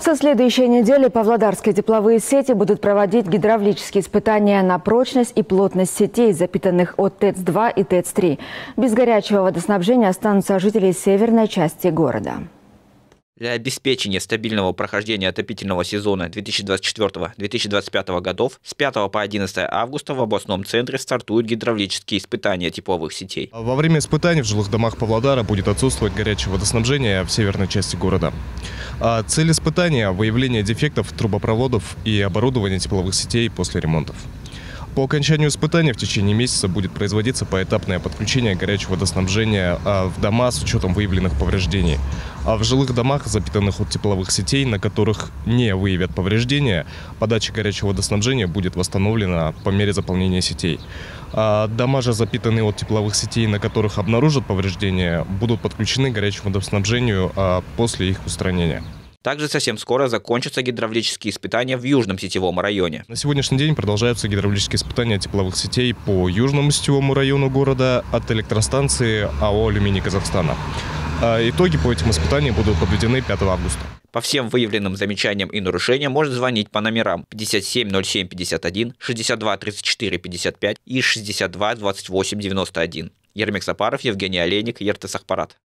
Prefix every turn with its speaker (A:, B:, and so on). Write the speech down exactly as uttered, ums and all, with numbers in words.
A: Со следующей недели павлодарские тепловые сети будут проводить гидравлические испытания на прочность и плотность сетей, запитанных от ТЭЦ два и ТЭЦ три. Без горячего водоснабжения останутся жители северной части города.
B: Для обеспечения стабильного прохождения отопительного сезона две тысячи двадцать четвёртого — две тысячи двадцать пятого годов с пятого по одиннадцатое августа в областном центре стартуют гидравлические испытания тепловых сетей.
C: Во время испытаний в жилых домах Павлодара будет отсутствовать горячее водоснабжение в северной части города. А цель испытания – выявление дефектов трубопроводов и оборудования тепловых сетей после ремонтов. По окончанию испытания в течение месяца будет производиться поэтапное подключение горячего водоснабжения в дома с учетом выявленных повреждений. А в жилых домах, запитанных от тепловых сетей, на которых не выявят повреждения, подача горячего водоснабжения будет восстановлена по мере заполнения сетей. А дома же, запитанные от тепловых сетей, на которых обнаружат повреждения, будут подключены к горячему водоснабжению после их устранения.
B: Также совсем скоро закончатся гидравлические испытания в Южном сетевом районе.
C: На сегодняшний день продолжаются гидравлические испытания тепловых сетей по Южному сетевому району города от электростанции АО «Алюминий Казахстана». Итоги по этим испытаниям будут подведены пятого августа.
B: По всем выявленным замечаниям и нарушениям можно звонить по номерам пятьдесят семь ноль семь пятьдесят один, шестьдесят два тридцать четыре пятьдесят пять и шестьдесят два двадцать восемь девяносто один. Ермек Сапаров, Евгений Олейник, ЕРТ Сахпарат.